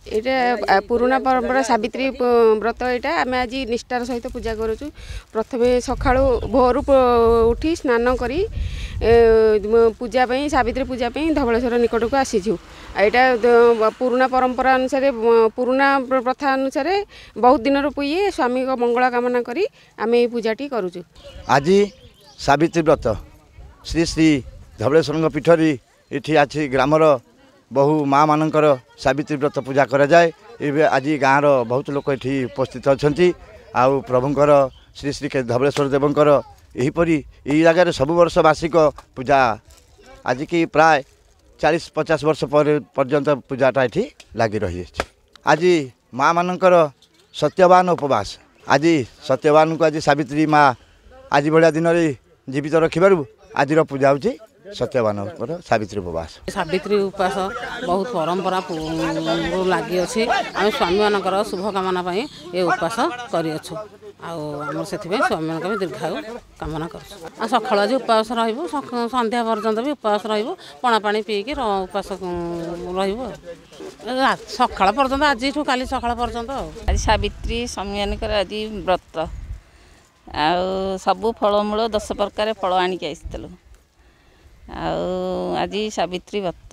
एटा पुराना परंपरा सावित्री व्रत यहाँ आम आज निष्ठार सहित पूजा करुचु। प्रथम सका भोर उठी स्नान करी पूजा सावित्री पूजा धवलेश्वर निकट को आसीचु। यहाँ पुराना परंपरा अनुसार पुराना प्रथा अनुसार बहुत दिन ये स्वामी को मंगल कामना करी आम ये पूजाटी करुचु। आज सावित्री व्रत श्री श्री धवलेश्वर पीठरी ये आज ग्रामर बहु माँ मानकर सावित्री व्रत पूजा करा जाए। आज गाँव बहुत लोग ये उपस्थित अच्छा आउ प्रभुंकर श्री श्री धवलेश्वर देवंकर यहीपरी यही जगह सब वर्ष वार्षिक पूजा आज की प्राय 40-50 वर्ष पर्यंत पूजाटा ये लगी रही। आज माँ मानकर सत्यवान उपवास आज सत्यवान को आज सावित्री माँ आज भाया दिन में जीवित रखिबारु आज पूजा होची सत्यवान सावित्री उपवास। सावित्री उपवास बहुत परंपरा लगी अच्छे आम स्वामी मानकर शुभ कामना ये उपवास करछु। आम से स्वामी मान भी दीर्घायु कामना कर सकाल आज उपवास संध्या पर्यंत भी उपवास पणा पानी पीक उपवास सकाल पर्यंत आज काली सकाल पर्यंत आज सावित्री स्वामी मानकर आज व्रत सबू फलमूल 10 प्रकार फल आणिक आसलु आज सावित्री व्रत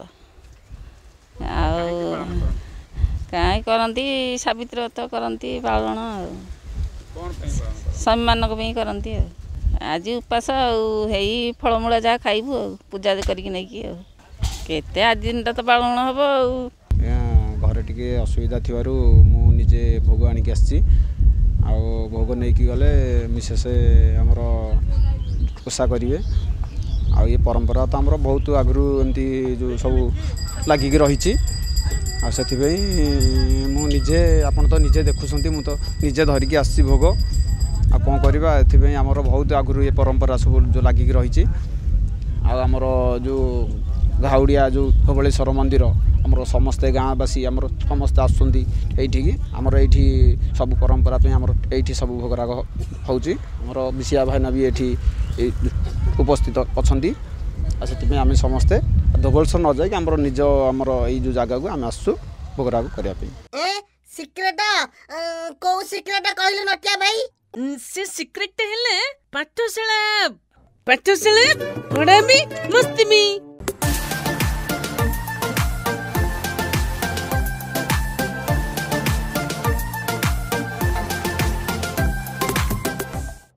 कहीं करती सावित्री व्रत करती पालन स्वामी मानक करती आज उपास फलमूल जहाँ खाइबू पूजा करके केते आज दिन तो पालन हम घर टे असुविधा थी मुझे भोग आणिक आसी भोग नहीं गले मिसेस आमर ओषा करेंगे आ ये परंपरा तो आमर बहुत आगु एमती जो सब लगिक रही से मुझे आपन तो निजे देखुं मु तो निजे धरिकी आसी भोग आ कौन करवा एमर बहुत आगु ये परंपरा सब जो लगिक रही आमर जो घाउड़िया जो धवलेश्वर मंदिर आमर समस्ते गाँववासी आमर समस्ते आसुँगी आमर ये सब परंपरा ये सब भोगराग होमर विषया भाईना भी ये उपस्थित अच्छा से आम समस्ते धवलेश्वर न जाए आमर निज आमर ये जो जगह को आम आसु भोगराग करने से सिक्रेट हेले पाठशाला पाठशाला पढ़ामी मस्ती में